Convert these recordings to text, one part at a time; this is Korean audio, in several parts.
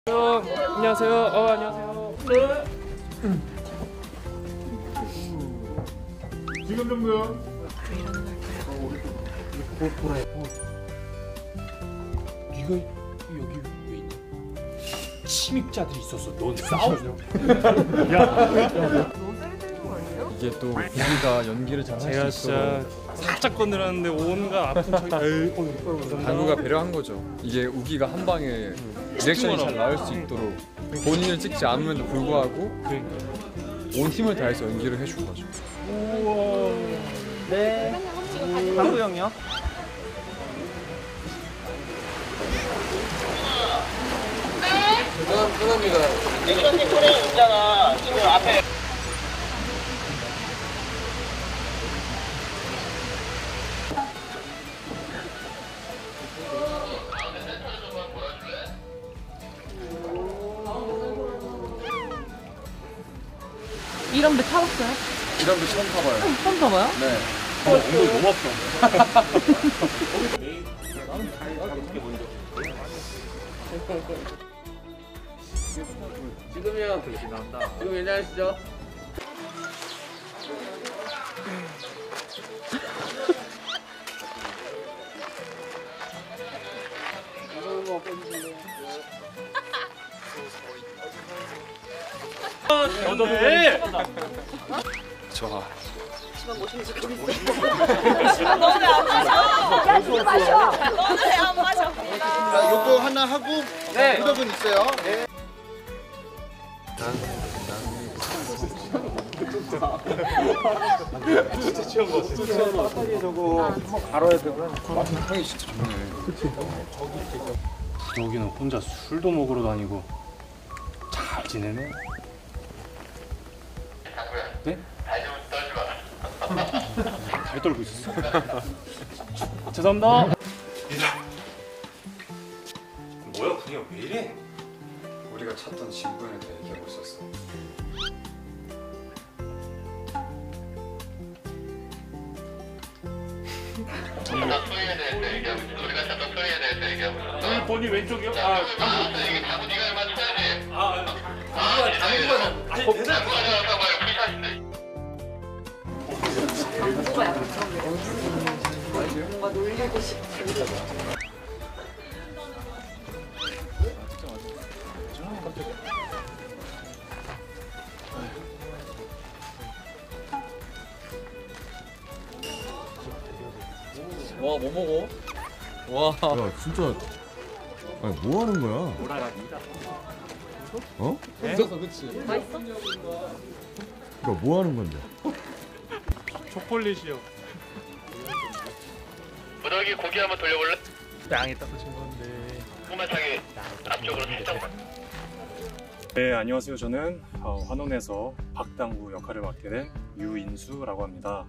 안녕하세요. 안녕하세요. 네. 지금 정도요. 네가 여기 왜 있냐? 침입자들이 있었어. 넌 싸우냐? 너무 세게 때리는 거 아니에요? 이게 또 우리가 연기를 잘 제가 할 수 진짜 있도록 살짝 건드렸는데 온갖 아픈 척이. 당구가 배려한 거죠. 이게 우기가 한 방에 디렉션이 잘 나올 수 있도록 본인을 찍지 않음에도 불구하고 온 힘을 다해서 연기를 해준 거죠. 네. 당구 형요? 이그런님 코레 있잖아. 지금 앞에. 이런 배 타봤어요? 이런 거 처음 타봐요. 처음 타봐요? 네. 엉덩이 너무 아파. 지금이요. 지금 괜찮으시죠? 네. 좋아. 너네 안 마셔! 야, 니가 마셔! 너네 안 마셔! 요거 하나 하고 무덕은 있어요. 네. 형이 진짜 좋네. 부덕이는 혼자 술도 먹으러 다니고 잘 지내네. 네? 잘 떨고 있었어. 죄송합니다. 뭐야 그냥 왜 이래? 우리가 찾던 진부에 대해 얘기하고 있었어. 소리에 대해서 얘기하고 있어. 우리가 찾던 소리에 대해서 얘기하고 있어. 본이 왼쪽이요? 이게 당구 네가 맞춰야지. 당구가 정확한 거야. 풀샷인데. 뭔가 놀리고 싶어. 와, 뭐 먹어? 와. 야 진짜 아니 뭐 하는 거야? 어? 있었어, 그치? 맛있어? 이거 뭐 하는 건데? 초콜릿이요. 무더기 고기 한번 돌려볼래? 땅에 떨어진 건데. 꼬마차기 앞쪽으로 살짝. 네, 안녕하세요. 저는 환원에서 박당구 역할을 맡게 된 유인수라고 합니다.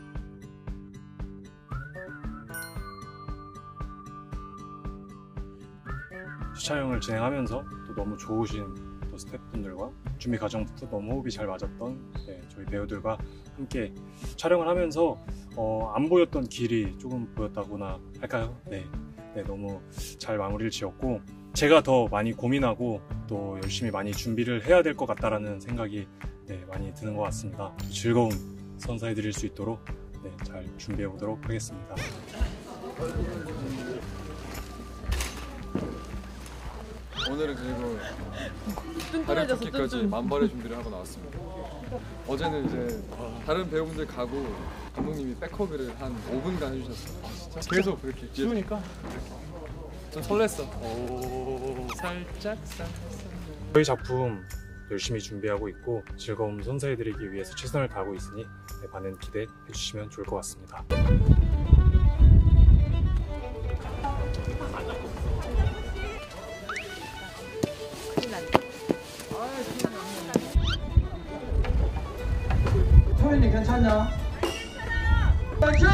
촬영을 진행하면서 또 너무 좋으신 또 스태프분들과 준비 과정부터 너무 호흡이 잘 맞았던 저희 배우들과 함께 촬영을 하면서 안 보였던 길이 조금 보였다고나 할까요? 네, 너무 잘 마무리를 지었고 제가 더 많이 고민하고 또 열심히 많이 준비를 해야 될 것 같다라는 생각이 많이 드는 것 같습니다. 즐거운 선사해 드릴 수 있도록 잘 준비해 보도록 하겠습니다. 오늘은 그리고 다른 뚱뚱해졌어, 토끼까지 뚱뚱. 만발의 준비를 하고 나왔습니다. 어제는 이제 다른 배우분들 가고 감독님이 백허그를 한 5분간 해주셨어요. 진짜 계속 그렇게 추우니까 좀 설렜어. 오, 살짝. 저희 작품 열심히 준비하고 있고 즐거움 선사해드리기 위해서 최선을 다하고 있으니 많은 기대해 주시면 좋을 것 같습니다. 토린이 괜찮냐? 괜찮!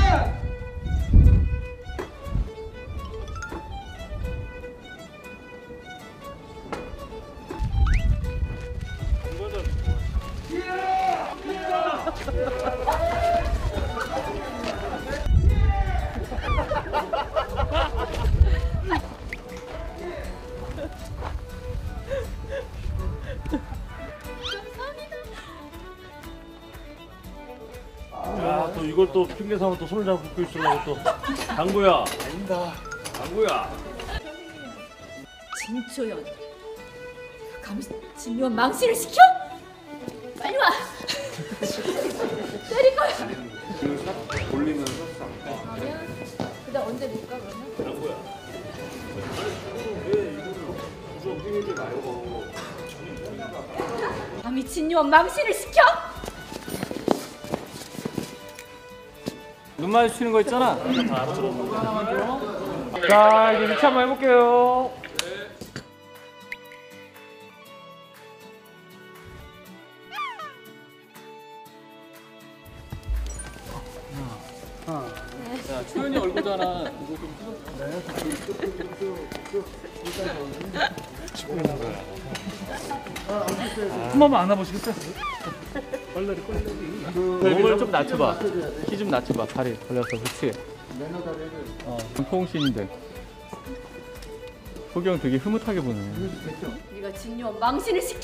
이걸 또 핑계 삼아 또 손을 잡고 긁고 있으려고 또. 당구야. 아닙니다. 당구야. 진초연. 감히 진요원 망신을 시켜? 빨리 와. 때릴 거야. 돌리면 그러면 그다음 언제 볼까 그러면? 당구야. 왜 이거를 부정 핑계지 말고. 감히 진요원 망신을 시켜? 눈 마주치는 거 있잖아. 자, 이제 위치 한번 해볼게요. 자, 초연이 얼굴잖아. 한 번만 안아보시겠어요? 몸을 좀 낮춰봐. 키 좀 낮춰봐. 다리 걸려서. 그렇지. 포옹씬인데. 호경 되게 흐뭇하게 보네. 네가 진요원 망신을 시켜?